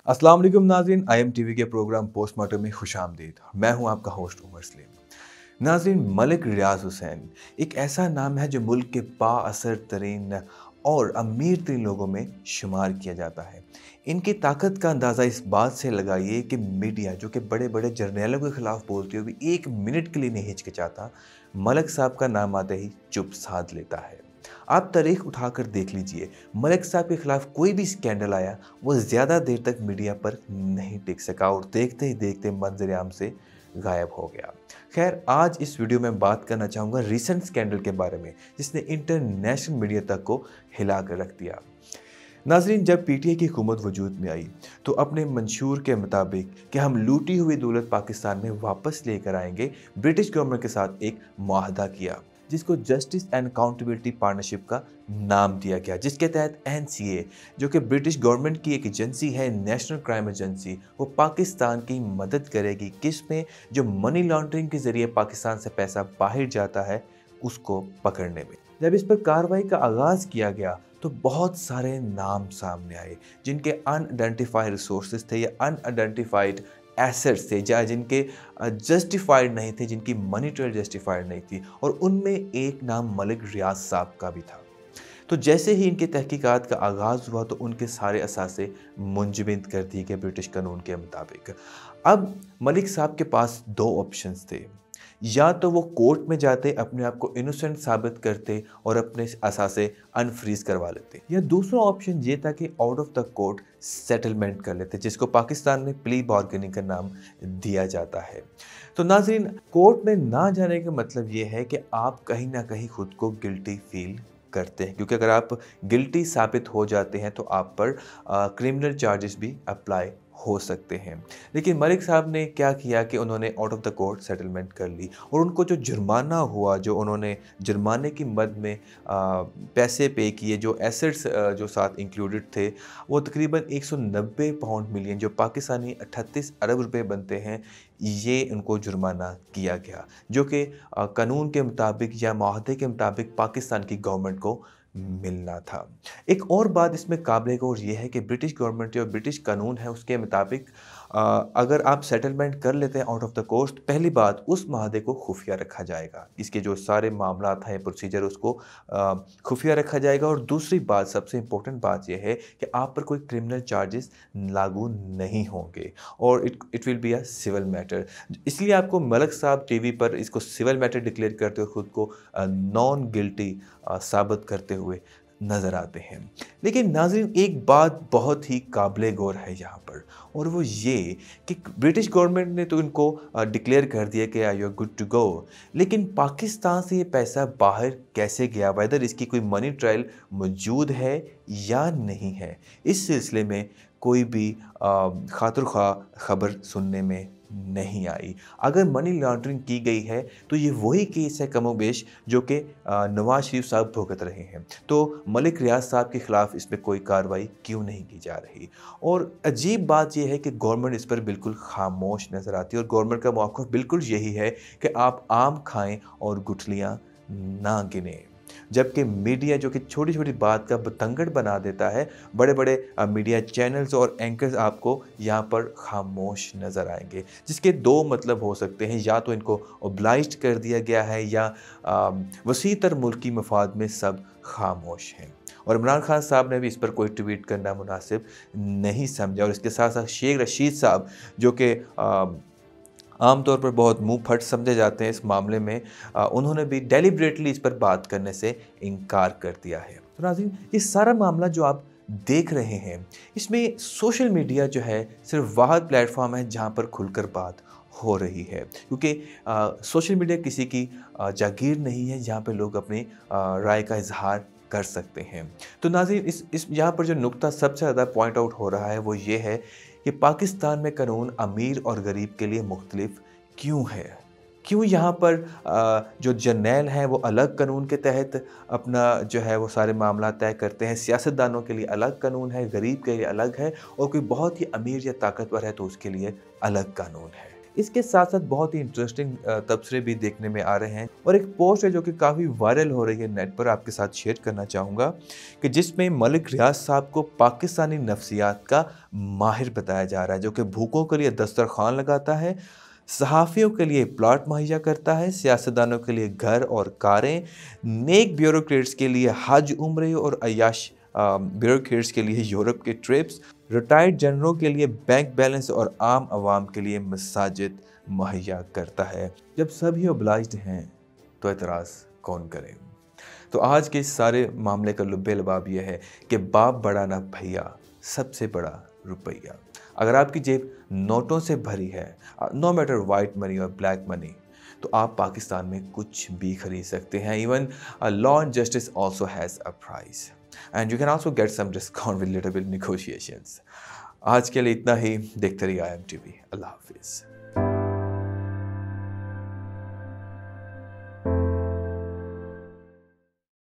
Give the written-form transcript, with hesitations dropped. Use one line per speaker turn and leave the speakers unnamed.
अस्सलाम वालेकुम नाज़रीन, IM TV के प्रोग्राम पोस्टमार्टम में खुशामदीद। मैं हूं आपका होस्ट उमर सलीम। नाज़रीन, मलिक रियाज हुसैन एक ऐसा नाम है जो मुल्क के बाअसर तरीन और अमीर तरीन लोगों में शुमार किया जाता है। इनकी ताकत का अंदाज़ा इस बात से लगाइए कि मीडिया जो कि बड़े बड़े जर्नैलों के ख़िलाफ़ बोलते हुए भी एक मिनट के लिए नहीं हिचकिचाता, मलिक साहब का नाम आते ही चुप साध लेता है। आप तारीख उठाकर देख लीजिए, मलिक साहब के खिलाफ कोई भी स्कैंडल आया, वो ज़्यादा देर तक मीडिया पर नहीं टिक सका और देखते ही देखते मंजर-ए-आम से गायब हो गया। खैर, आज इस वीडियो में बात करना चाहूँगा रीसेंट स्कैंडल के बारे में, जिसने इंटरनेशनल मीडिया तक को हिला कर रख दिया। नाज़रीन, जब PTI की हुकूमत वजूद में आई, तो अपने मंशूर के मुताबिक कि हम लूटी हुई दौलत पाकिस्तान में वापस लेकर आएंगे, ब्रिटिश गवर्नमेंट के साथ एक मुआहदा किया, जिसको जस्टिस एंड अकाउंटेबिलिटी पार्टनरशिप का नाम दिया गया, जिसके तहत NCA, जो कि ब्रिटिश गवर्नमेंट की एक एजेंसी है, नेशनल क्राइम एजेंसी, वो पाकिस्तान की मदद करेगी किस में, जो मनी लॉन्ड्रिंग के ज़रिए पाकिस्तान से पैसा बाहर जाता है, उसको पकड़ने में। जब इस पर कार्रवाई का आगाज़ किया गया, तो बहुत सारे नाम सामने आए जिनके अनआइडेंटिफाइड रिसोर्सेज थे या अनआइडेंटिफाइड एसेट्स थे, या जिनके जस्टिफाइड नहीं थे, जिनकी मनी ट्रेल जस्टिफाइड नहीं थी, और उनमें एक नाम मलिक रियाज साहब का भी था। तो जैसे ही इनकी तहकीकात का आगाज़ हुआ, तो उनके सारे असासे मुंजमद कर दिए गए ब्रिटिश कानून के मुताबिक। अब मलिक साहब के पास दो ऑप्शंस थे, या तो वो कोर्ट में जाते, अपने आप को इनोसेंट साबित करते और अपने असासे अनफ्रीज करवा लेते, या दूसरा ऑप्शन ये था कि out of the court settlement कर लेते, जिसको पाकिस्तान में प्ली बार्गेनिंग का नाम दिया जाता है। तो नाज़रीन, कोर्ट में ना जाने का मतलब ये है कि आप कहीं ना कहीं खुद को गिल्टी फील करते हैं, क्योंकि अगर आप गिल्टी साबित हो जाते हैं तो आप पर क्रिमिनल चार्जेस भी अप्लाई हो सकते हैं। लेकिन मलिक साहब ने क्या किया कि उन्होंने out of the court settlement कर ली, और उनको जो जुर्माना हुआ, जो उन्होंने जुर्माने की मद में पैसे पे किए, जो एसेट्स जो साथ इंक्लूडेड थे, वो तकरीबन 190 पाउंड मिलियन, जो पाकिस्तानी 38 अरब रुपए बनते हैं, ये उनको जुर्माना किया गया, जो कि कानून के मुताबिक या मुआहदे के मुताबिक पाकिस्तान की गवर्नमेंट को मिलना था। एक और बात इसमें काबिल गौर ये है कि ब्रिटिश गवर्नमेंट जो ब्रिटिश कानून है उसके मुताबिक अगर आप सेटलमेंट कर लेते हैं आउट ऑफ द कोर्ट, पहली बात, उस माहदे को खुफिया रखा जाएगा, इसके जो सारे मामलात हैं, प्रोसीजर, उसको खुफिया रखा जाएगा। और दूसरी बात, सबसे इम्पोर्टेंट बात यह है कि आप पर कोई क्रिमिनल चार्जेस लागू नहीं होंगे, और it will be a civil matter. इसलिए आपको मलिक साहब TV पर इसको सिविल मैटर डिक्लेयर करते हुए खुद को नॉन गिल्टी साबित करते हुए नज़र आते हैं। लेकिन नाज़रीन, एक बात बहुत ही काबिले गौर है यहाँ पर, और वो ये कि ब्रिटिश गवर्नमेंट ने तो इनको डिक्लेयर कर दिया कि you are good to go, लेकिन पाकिस्तान से ये पैसा बाहर कैसे गया, वेदर इसकी कोई मनी ट्रायल मौजूद है या नहीं है, इस सिलसिले में कोई भी खातिर ख्वाह खबर सुनने में नहीं आई। अगर मनी लॉन्ड्रिंग की गई है तो ये वही केस है कमोबेश जो कि नवाज शरीफ साहब भुगत रहे हैं। तो मलिक रियाज साहब के खिलाफ इस पर कोई कार्रवाई क्यों नहीं की जा रही? और अजीब बात यह है कि गवर्नमेंट इस पर बिल्कुल खामोश नज़र आती है, और गवर्नमेंट का मौक़िफ़ बिल्कुल यही है कि आप आम खाएं और गुठलियाँ ना गिनें। जबकि मीडिया जो कि छोटी छोटी बात का बतंगड़ बना देता है, बड़े बड़े मीडिया चैनल्स और एंकर्स आपको यहाँ पर खामोश नज़र आएंगे, जिसके दो मतलब हो सकते हैं, या तो इनको ओब्लाइज्ड कर दिया गया है, या वसी तर मुल्की मफाद में सब खामोश हैं। और इमरान खान साहब ने भी इस पर कोई ट्वीट करना मुनासिब नहीं समझा, और इसके साथ साथ शेख रशीद साहब, जो कि आमतौर पर बहुत मुंह फट समझे जाते हैं इस मामले में, उन्होंने भी डेलिब्रेटली इस पर बात करने से इनकार कर दिया है। तो नाज़रीन, ये सारा मामला जो आप देख रहे हैं, इसमें सोशल मीडिया जो है सिर्फ वाहिद प्लेटफॉर्म है जहां पर खुलकर बात हो रही है, क्योंकि सोशल मीडिया किसी की जागीर नहीं है जहां पर लोग अपनी राय का इजहार कर सकते हैं। तो नाज़रीन, इस यहाँ पर जो नुक्ता सबसे ज़्यादा पॉइंट आउट हो रहा है वो ये है कि पाकिस्तान में कानून अमीर और गरीब के लिए मुख्तलिफ क्यों है? क्यों यहाँ पर जो जर्नैल हैं वो अलग कानून के तहत अपना जो है वो सारे मामला तय करते हैं, सियासतदानों के लिए अलग कानून है, गरीब के लिए अलग है, और कोई बहुत ही अमीर या ताकतवर है तो उसके लिए अलग कानून है? इसके साथ साथ बहुत ही इंटरेस्टिंग तबसरे भी देखने में आ रहे हैं और एक पोस्ट है जो कि काफ़ी वायरल हो रही है नेट पर, आपके साथ शेयर करना चाहूँगा कि जिसमें मलिक रियाज साहब को पाकिस्तानी नफ्सियात का माहिर बताया जा रहा है, जो कि भूखों के लिए दस्तरखान लगाता है, सहाफ़ियों के लिए प्लॉट मुहैया करता है, सियासतदानों के लिए घर और कारें, नेक ब्यूरोक्रेट्स के लिए हज उम्रे और अय्याश ब्यूरोक्रेट्स के लिए यूरोप के ट्रिप्स, रिटायर्ड जनरलों के लिए बैंक बैलेंस और आम आवाम के लिए मसाजिद मुहैया करता है। जब सभी ओब्लाइज्ड हैं तो एतराज़ कौन करे। तो आज के इस सारे मामले का लुब्बे लबाब यह है कि बाप बड़ा ना भैया, सबसे बड़ा रुपया। अगर आपकी जेब नोटों से भरी है, नो मैटर वाइट मनी और ब्लैक मनी, तो आप पाकिस्तान में कुछ भी खरीद सकते हैं। Even law and justice also has a price and you can also get some discount with little bit negotiations. आज के लिए इतना ही। देखते रहिए IMTV। अल्लाह हाफिज़।